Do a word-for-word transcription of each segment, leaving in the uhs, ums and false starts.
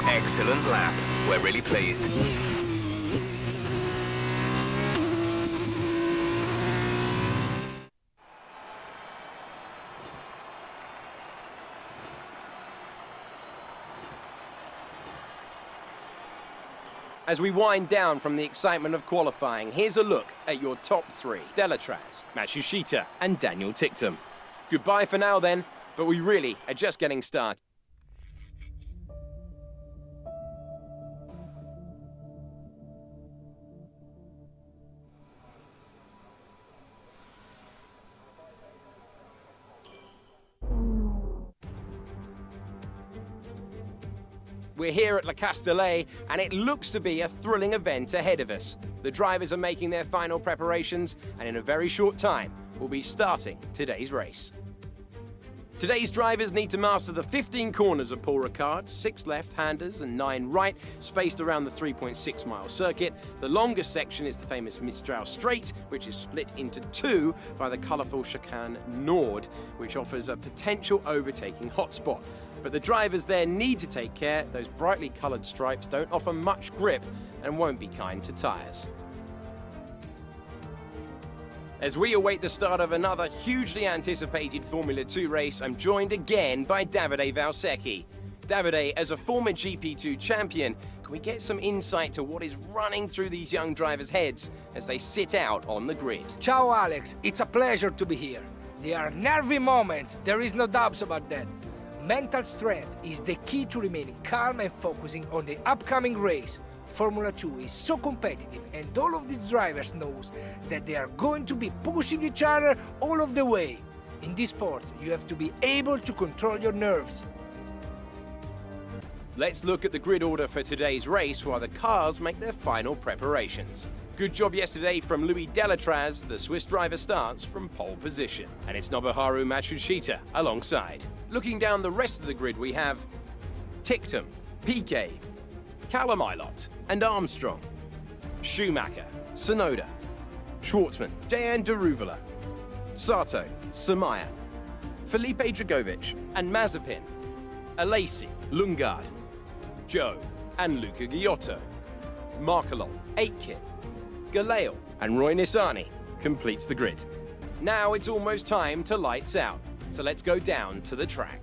Excellent lap. We're really pleased. As we wind down from the excitement of qualifying, here's a look at your top three. Deletraz, Matsushita, and Daniel Ticktum. Goodbye for now then, but we really are just getting started. We're here at La Castellet, and it looks to be a thrilling event ahead of us. The drivers are making their final preparations, and in a very short time, we'll be starting today's race. Today's drivers need to master the fifteen corners of Paul Ricard, six left-handers and nine right, spaced around the three point six mile circuit. The longest section is the famous Mistral Straight, which is split into two by the colourful chicane Nord, which offers a potential overtaking hotspot. But the drivers there need to take care. Those brightly coloured stripes don't offer much grip and won't be kind to tyres. As we await the start of another hugely anticipated Formula two race, I'm joined again by Davide Valsecchi. Davide, as a former G P two champion, can we get some insight to what is running through these young drivers' heads as they sit out on the grid? Ciao Alex, it's a pleasure to be here. There are nervy moments, there is no doubts about that. Mental strength is the key to remaining calm and focusing on the upcoming race. Formula two is so competitive, and all of these drivers knows that they are going to be pushing each other all of the way. In this sport, you have to be able to control your nerves. Let's look at the grid order for today's race while the cars make their final preparations. Good job yesterday from Louis Deletraz. The Swiss driver starts from pole position. And it's Nobuharu Matsushita alongside. Looking down the rest of the grid, we have Ticktum, Piquet, Callum-Ilott and Armstrong, Schumacher, Sonoda, Schwartzman, Dejan Daruvala, Sato, Samaya, Felipe Dragovic and Mazepin, Alesi, Lundgaard, Joe and Luca Giotto, Markelon, Aitken, Galeo and Roy Nissany completes the grid. Now it's almost time to lights out, so let's go down to the track.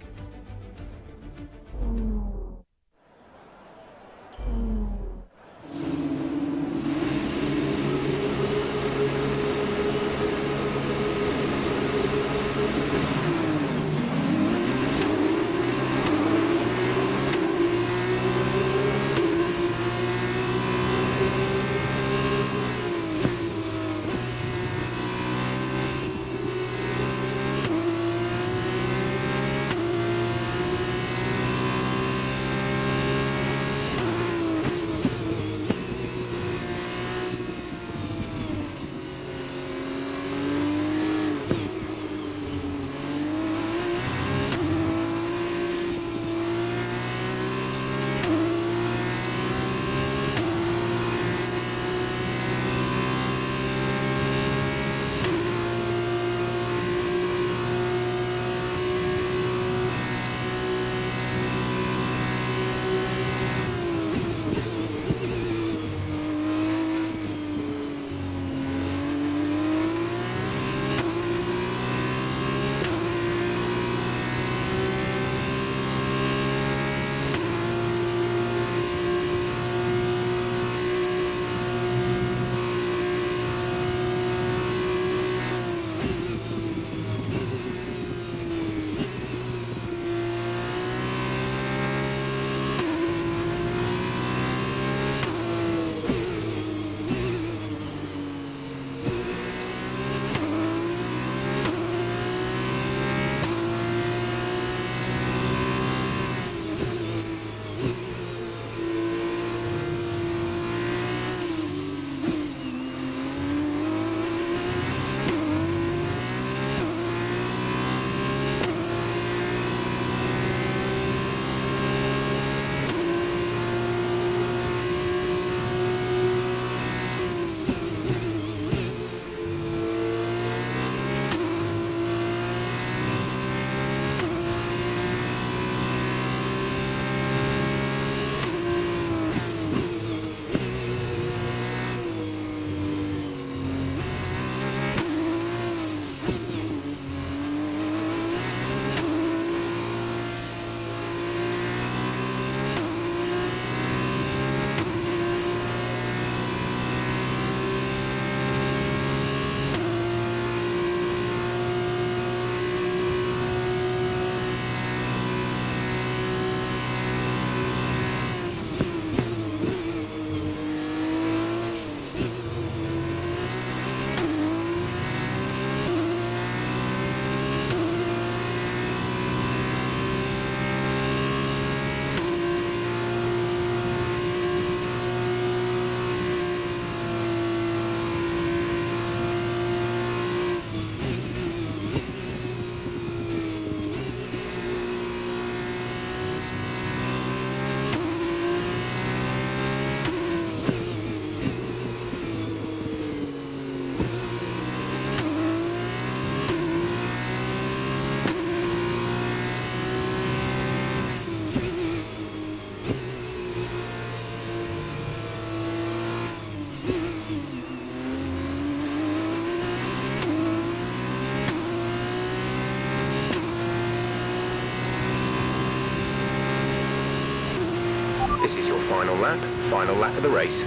This is your final lap, final lap of the race.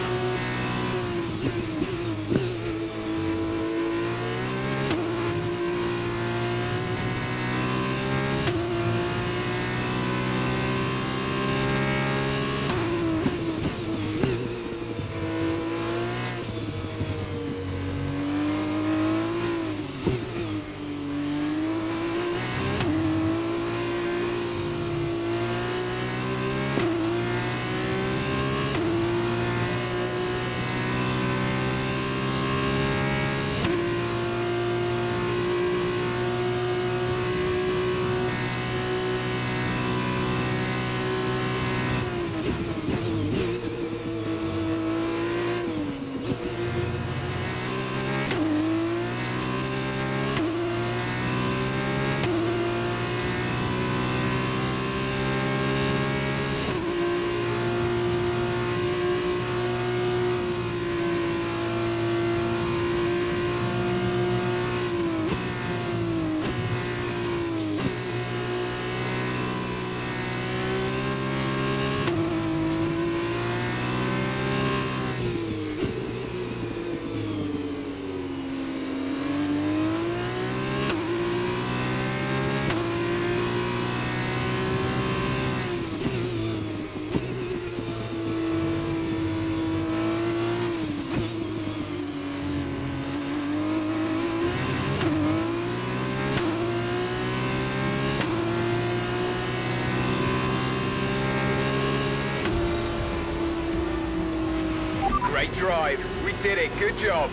Great drive. We did it. Good job.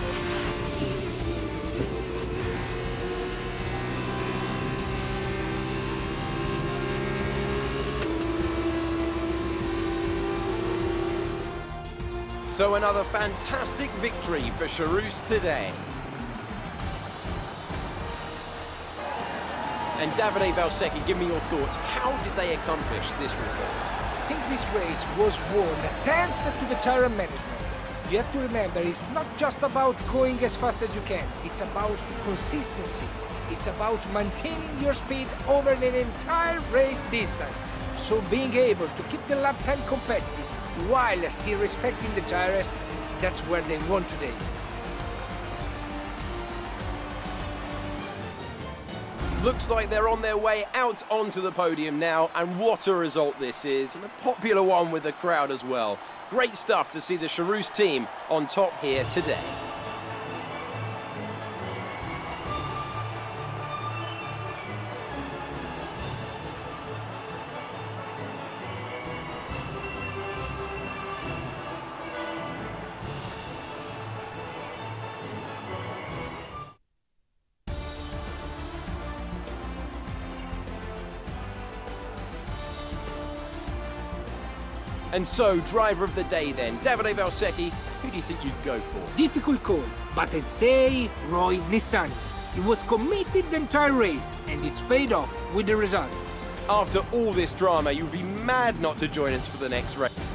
So another fantastic victory for Charus today. And Davide Valsecchi, give me your thoughts. How did they accomplish this result? I think this race was won thanks to the tire management. You have to remember, it's not just about going as fast as you can. It's about consistency. It's about maintaining your speed over an entire race distance. So being able to keep the lap time competitive while still respecting the tires, that's where they won today. Looks like they're on their way out onto the podium now, and what a result this is, and a popular one with the crowd as well. Great stuff to see the Charus team on top here today. And so, driver of the day then, Davide Valsecchi, who do you think you'd go for? Difficult call, but I'd say Roy Nissany. He was committed the entire race, and it's paid off with the result. After all this drama, you'd be mad not to join us for the next race.